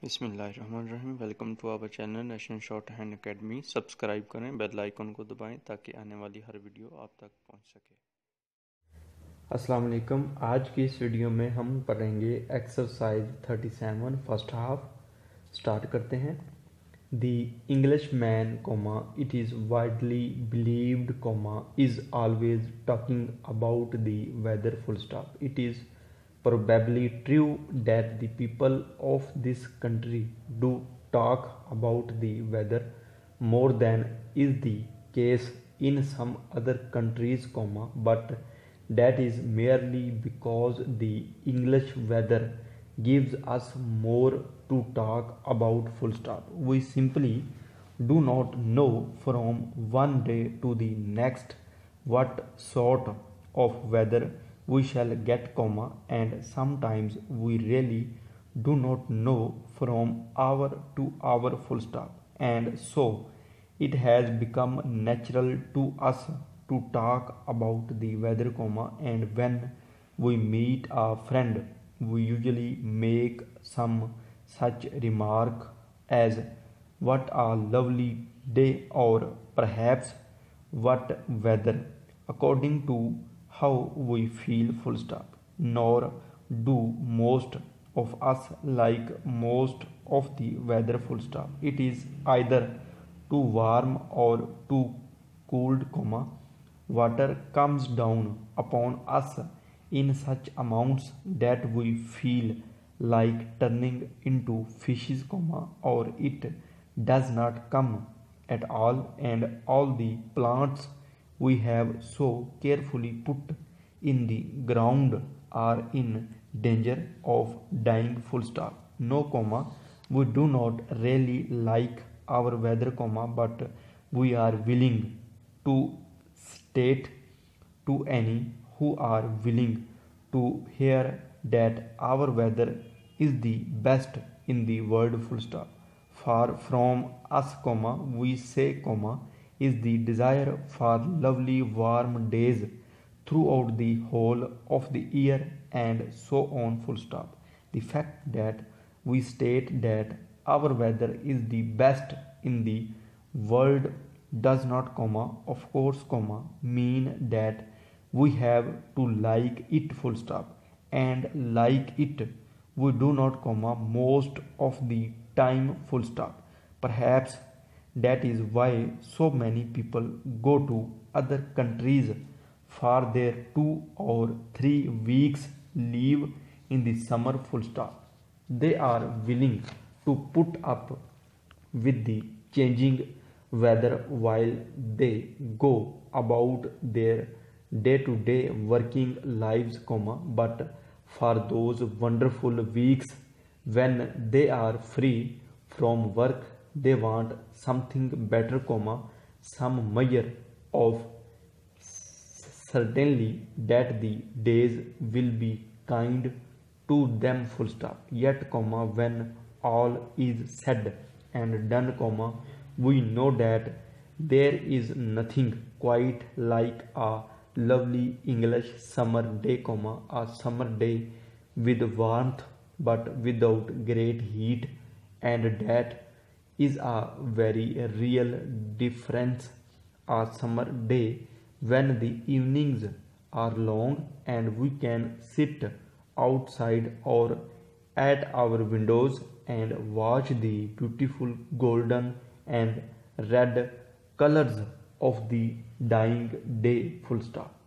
बिस्मिल्लाहिर्रहमानिर्रहीम। Welcome to our channel national shorthand academy. Subscribe करें, bell icon को दबाएं ताकि आने वाली हर वीडियो आप तक पहुंच सके। अस्सलाम वालेकुम। आज की इस वीडियो में हम पढ़ेंगे एक्सरसाइज 37 फर्स्ट हाफ। स्टार्ट करते हैं। The Englishman comma it is widely believed comma is always talking about the weather full stop. It is probably true that the people of this country do talk about the weather more than is the case in some other countries, but that is merely because the English weather gives us more to talk about full stop. We simply do not know from one day to the next what sort of weather we shall get, and sometimes we really do not know from hour to hour full stop, and so it has become natural to us to talk about the weather, and when we meet a friend we usually make some such remark as what a lovely day, or perhaps what weather, according to how we feel full stop. Nor do most of us like most of the weather full stop. It is either too warm or too cold, water comes down upon us in such amounts that we feel like turning into fishes, or it does not come at all, and all the plants we have so carefully put in the ground are in danger of dying full stop. No, we do not really like our weather, but we are willing to state to any who are willing to hear that our weather is the best in the world full stop. Far from us, we say, is the desire for lovely warm days throughout the whole of the year, and so on full stop. The fact that we state that our weather is the best in the world does not, of course, mean that we have to like it full stop, and like it we do not, most of the time full stop. Perhaps that is why so many people go to other countries for their 2 or 3 weeks leave in the summer full stop. They are willing to put up with the changing weather while they go about their day-to-day working lives, but for those wonderful weeks when they are free from work, they want something better, some measure of certainly that the days will be kind to them full stop. Yet, when all is said and done, we know that there is nothing quite like a lovely English summer day, a summer day with warmth but without great heat, and that is a very real difference. A summer day when the evenings are long and we can sit outside or at our windows and watch the beautiful golden and red colors of the dying day full stop.